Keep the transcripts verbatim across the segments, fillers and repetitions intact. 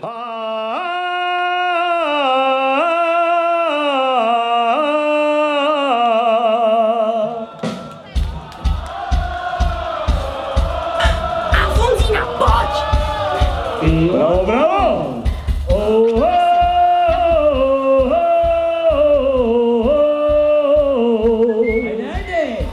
Bravo, bravo! Oh, oh, oh, oh. Ajde, ajde!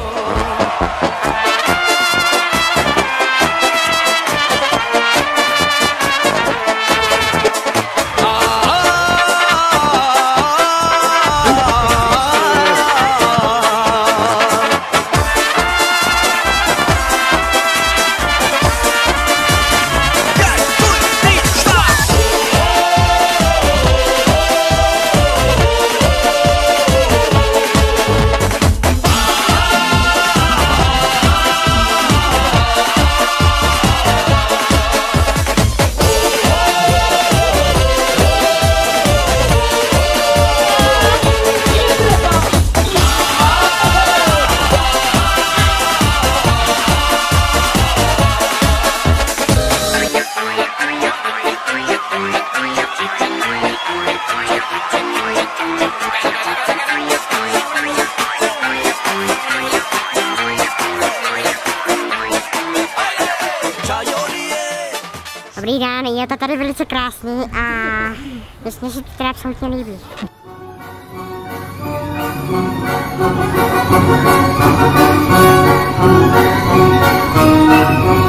Dobrý den, je to tady velice krásný a myslím, že se to teda absolutně líbí. Thank you.